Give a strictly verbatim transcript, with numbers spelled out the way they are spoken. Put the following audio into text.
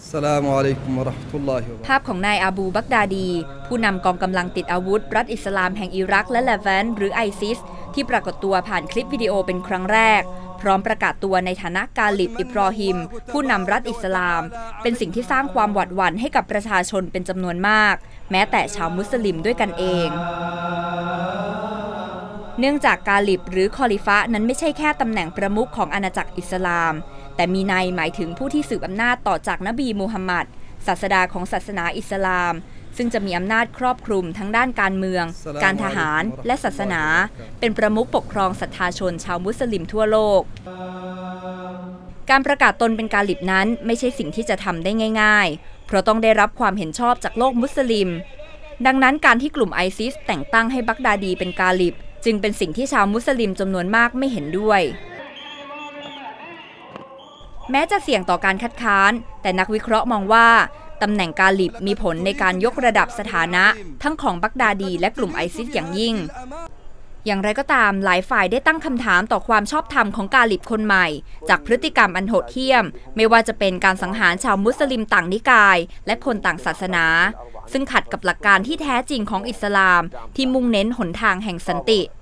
สลามุอะลัยกุมวะเราะห์มะตุลลอฮิวะบะเราะกาตุฮ์ภาพของนายอาบูบักดาดีผู้นำกองกำลังติดอาวุธรัฐอิสลามแห่งอิรักและเลวานต์หรือไอซิสที่ปรากฏตัวผ่านคลิปวิดีโอเป็นครั้งแรกพร้อมประกาศตัวในฐานะกาลิบอิบรอฮิมผู้นำรัฐอิสลามเป็นสิ่งที่สร้างความหวาดหวั่นให้กับประชาชนเป็นจำนวนมากแม้แต่ชาวมุสลิมด้วยกันเองเนื่องจากกาลิบหรือคอลิฟะนั้นไม่ใช่แค่ตำแหน่งประมุขของอาณาจักรอิสลามแต่มีนัยหมายถึงผู้ที่สืบอำนาจต่อจากนบีมูฮัมหมัดศาสดาของศาสนาอิสลามซึ่งจะมีอำนาจครอบคลุมทั้งด้านการเมืองการทหารและศาสนาเป็นประมุขปกครองศรัทธาชนชาวมุสลิมทั่วโลกการประกาศตนเป็นกาลิบนั้นไม่ใช่สิ่งที่จะทำได้ง่ายๆเพราะต้องได้รับความเห็นชอบจากโลกมุสลิมดังนั้นการที่กลุ่มไอซิสแต่งตั้งให้บักดาดีเป็นกาลิบจึงเป็นสิ่งที่ชาวมุสลิมจำนวนมากไม่เห็นด้วยแม้จะเสี่ยงต่อการคัดค้านแต่นักวิเคราะห์มองว่าตำแหน่งกาลิบมีผลในการยกระดับสถานะทั้งของบักดาดีและกลุ่มไอซิสอย่างยิ่งอย่างไรก็ตามหลายฝ่ายได้ตั้งคำถามต่อความชอบธรรมของกาลิบคนใหม่จากพฤติกรรมอันโหดเหี้ยมไม่ว่าจะเป็นการสังหารชาวมุสลิมต่างนิกายและคนต่างศาสนาซึ่งขัดกับหลักการที่แท้จริงของอิสลามที่มุ่งเน้นหนทางแห่งสันติ